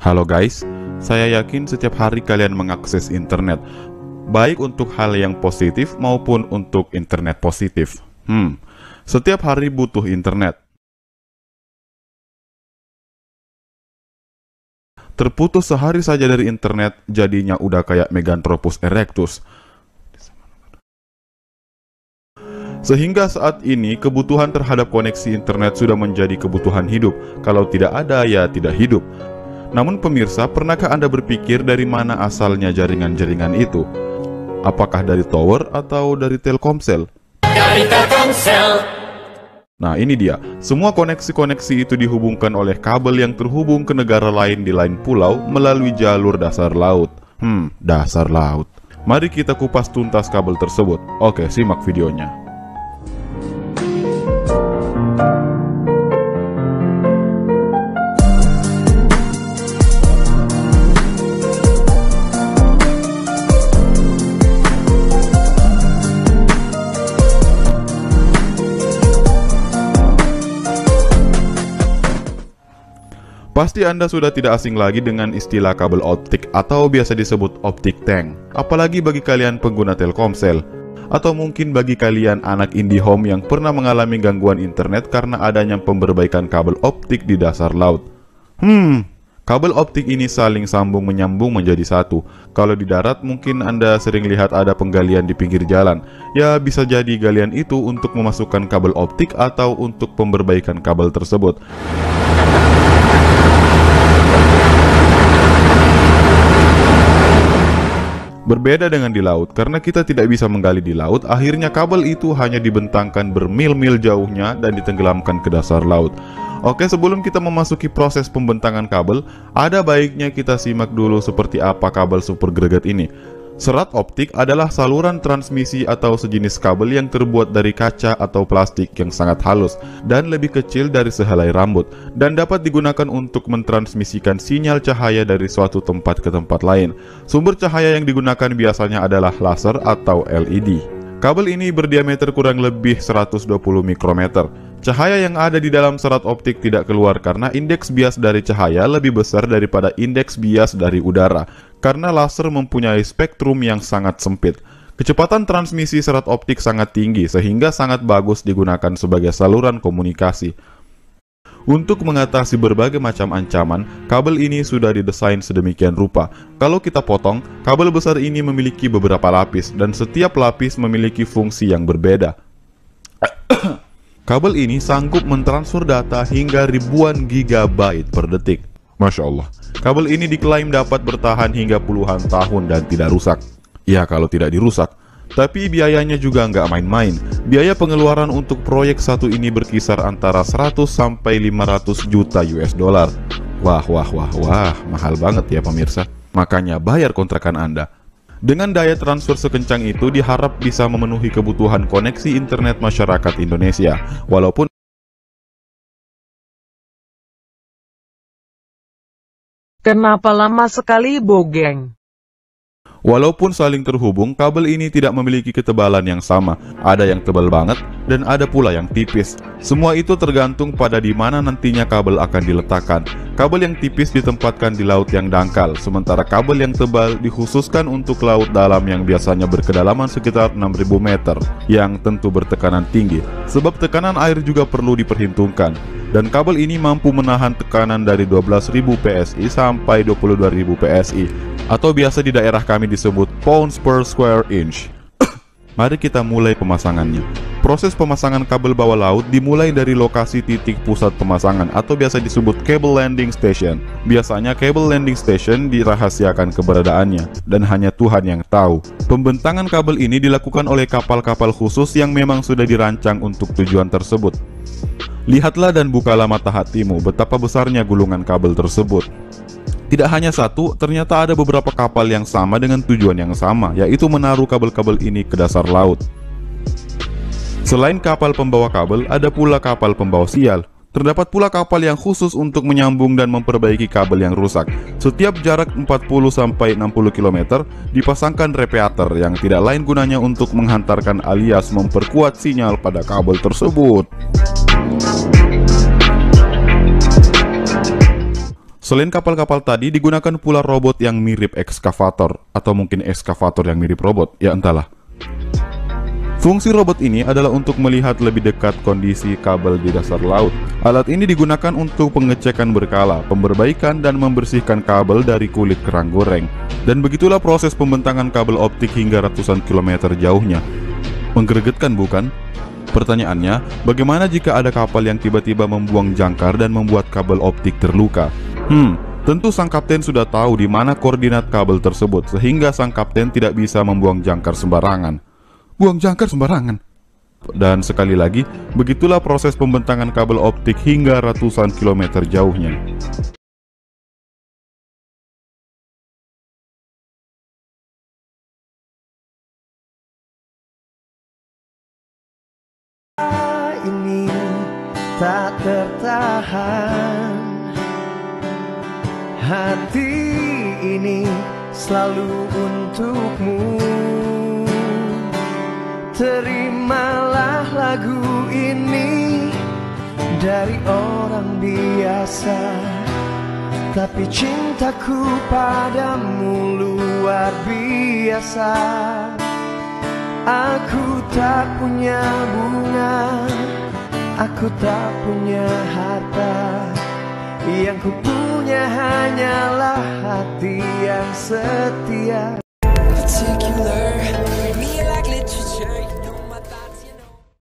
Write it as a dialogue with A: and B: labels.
A: Halo guys, saya yakin setiap hari kalian mengakses internet, baik untuk hal yang positif maupun untuk internet positif. Setiap hari butuh internet. Terputus sehari saja dari internet, jadinya udah kayak Meganthropus erectus. Sehingga saat ini kebutuhan terhadap koneksi internet sudah menjadi kebutuhan hidup. Kalau tidak ada, ya tidak hidup. Namun pemirsa, pernahkah Anda berpikir dari mana asalnya jaringan-jaringan itu? Apakah dari tower atau dari Telkomsel?
B: Dari Telkomsel.
A: Nah ini dia, semua koneksi-koneksi itu dihubungkan oleh kabel yang terhubung ke negara lain di lain pulau melalui jalur dasar laut. Dasar laut. Mari kita kupas tuntas kabel tersebut. Oke, simak videonya. Pasti Anda sudah tidak asing lagi dengan istilah kabel optik atau biasa disebut optik tank. Apalagi bagi kalian pengguna Telkomsel. Atau mungkin bagi kalian anak IndiHome yang pernah mengalami gangguan internet karena adanya pemberbaikan kabel optik di dasar laut. Kabel optik ini saling sambung menyambung menjadi satu. Kalau di darat mungkin Anda sering lihat ada penggalian di pinggir jalan. Ya bisa jadi galian itu untuk memasukkan kabel optik atau untuk pemberbaikan kabel tersebut. Berbeda dengan di laut, karena kita tidak bisa menggali di laut, akhirnya kabel itu hanya dibentangkan bermil-mil jauhnya dan ditenggelamkan ke dasar laut. Oke, sebelum kita memasuki proses pembentangan kabel, ada baiknya kita simak dulu seperti apa kabel super greget ini. Serat optik adalah saluran transmisi atau sejenis kabel yang terbuat dari kaca atau plastik yang sangat halus dan lebih kecil dari sehelai rambut, dan dapat digunakan untuk mentransmisikan sinyal cahaya dari suatu tempat ke tempat lain. Sumber cahaya yang digunakan biasanya adalah laser atau LED. Kabel ini berdiameter kurang lebih 120 mikrometer. Cahaya yang ada di dalam serat optik tidak keluar karena indeks bias dari cahaya lebih besar daripada indeks bias dari udara, karena laser mempunyai spektrum yang sangat sempit. Kecepatan transmisi serat optik sangat tinggi sehingga sangat bagus digunakan sebagai saluran komunikasi. Untuk mengatasi berbagai macam ancaman, kabel ini sudah didesain sedemikian rupa. Kalau kita potong, kabel besar ini memiliki beberapa lapis dan setiap lapis memiliki fungsi yang berbeda. Kabel ini sanggup mentransfer data hingga ribuan gigabyte per detik. Masya Allah. Kabel ini diklaim dapat bertahan hingga puluhan tahun dan tidak rusak. Ya kalau tidak dirusak. Tapi biayanya juga nggak main-main. Biaya pengeluaran untuk proyek satu ini berkisar antara 100 sampai 500 juta US dollar. Wah, mahal banget ya pemirsa. Makanya bayar kontrakan Anda. Dengan daya transfer sekencang itu diharap bisa memenuhi kebutuhan koneksi internet masyarakat Indonesia.
C: Kenapa lama sekali, Bogeng?
A: Walaupun saling terhubung, kabel ini tidak memiliki ketebalan yang sama. Ada yang tebal banget dan ada pula yang tipis. Semua itu tergantung pada di mana nantinya kabel akan diletakkan. Kabel yang tipis ditempatkan di laut yang dangkal, sementara kabel yang tebal dikhususkan untuk laut dalam yang biasanya berkedalaman sekitar 6.000 meter, yang tentu bertekanan tinggi. Sebab tekanan air juga perlu diperhitungkan. Dan kabel ini mampu menahan tekanan dari 12.000 PSI sampai 22.000 PSI, atau biasa di daerah kami disebut pounds per square inch. Mari kita mulai pemasangannya. Proses pemasangan kabel bawah laut dimulai dari lokasi titik pusat pemasangan atau biasa disebut cable landing station. Biasanya cable landing station dirahasiakan keberadaannya dan hanya Tuhan yang tahu. Pembentangan kabel ini dilakukan oleh kapal-kapal khusus yang memang sudah dirancang untuk tujuan tersebut. Lihatlah dan bukalah mata hatimu betapa besarnya gulungan kabel tersebut. Tidak hanya satu, ternyata ada beberapa kapal yang sama dengan tujuan yang sama, yaitu menaruh kabel-kabel ini ke dasar laut. Selain kapal pembawa kabel, ada pula kapal pembawa sial. Terdapat pula kapal yang khusus untuk menyambung dan memperbaiki kabel yang rusak. Setiap jarak 40-60 km dipasangkan repeater yang tidak lain gunanya untuk menghantarkan alias memperkuat sinyal pada kabel tersebut. Selain kapal-kapal tadi, digunakan pula robot yang mirip ekskavator, atau mungkin ekskavator yang mirip robot, ya entahlah. Fungsi robot ini adalah untuk melihat lebih dekat kondisi kabel di dasar laut. Alat ini digunakan untuk pengecekan berkala, pemberbaikan, dan membersihkan kabel dari kulit kerang goreng. Dan begitulah proses pembentangan kabel optik hingga ratusan kilometer jauhnya. Menggregetkan bukan? Pertanyaannya, bagaimana jika ada kapal yang tiba-tiba membuang jangkar dan membuat kabel optik terluka? Tentu sang kapten sudah tahu di mana koordinat kabel tersebut, sehingga sang kapten tidak bisa membuang jangkar sembarangan. Buang jangkar sembarangan. Dan sekali lagi, begitulah proses pembentangan kabel optik hingga ratusan kilometer jauhnya.
D: Ini tak tertahan, hati ini selalu untukmu. Terimalah lagu ini dari orang biasa, tapi cintaku padamu luar biasa. Aku tak punya bunga, aku tak punya harta, yang ku punya hanyalah hati yang setia. Particular